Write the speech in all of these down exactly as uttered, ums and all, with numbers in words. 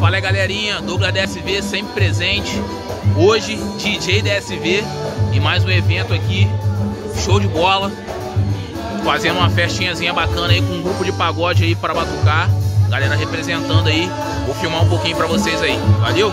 Fala aí, galerinha, Douglas D S V sempre presente. Hoje, D J D S V e mais um evento aqui, show de bola. Fazendo uma festinhazinha bacana aí com um grupo de pagode aí para batucar. Galera representando aí, vou filmar um pouquinho pra vocês aí, valeu?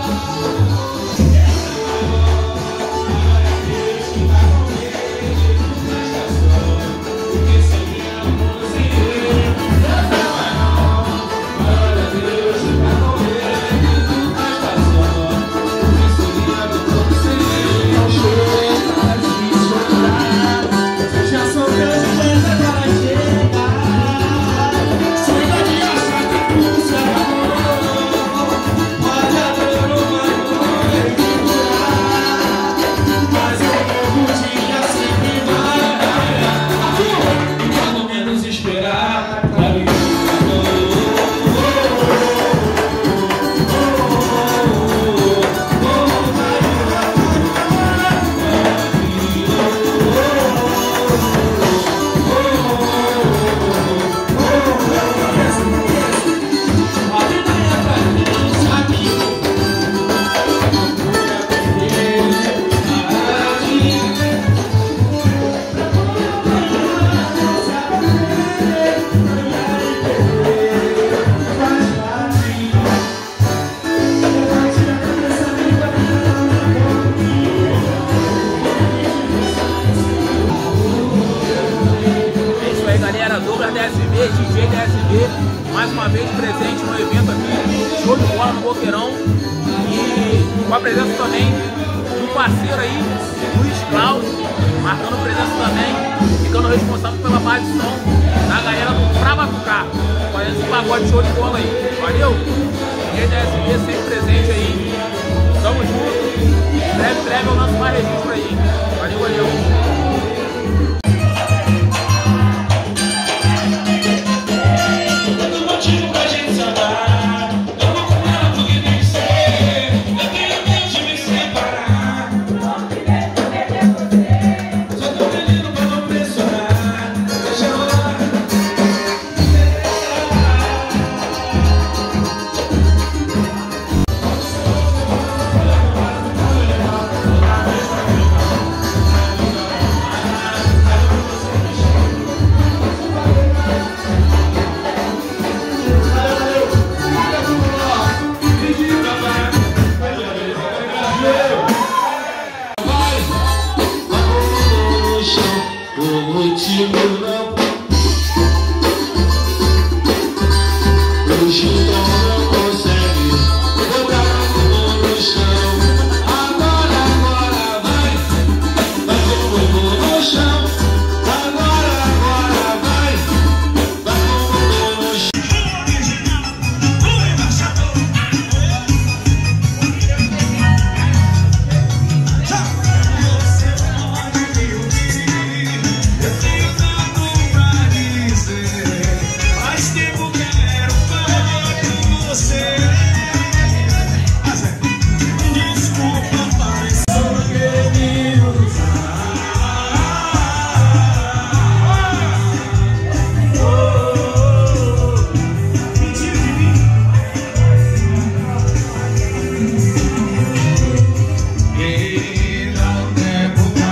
Douglas D S V, D J D S V, mais uma vez presente no evento aqui, show de bola no Boqueirão. E com a presença também do parceiro aí, Luiz Cláudio, marcando presença também, ficando responsável pela base de som da galera do Pra Batucar, fazendo esse pagode show de bola aí. Valeu? D J D S V sempre presente aí, tamo junto, breve, breve eu lanço mais registro aí. Valeu, valeu.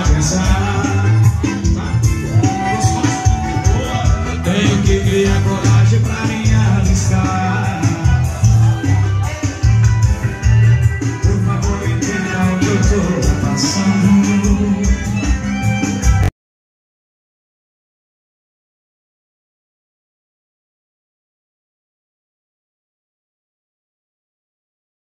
Tenho que criar coragem.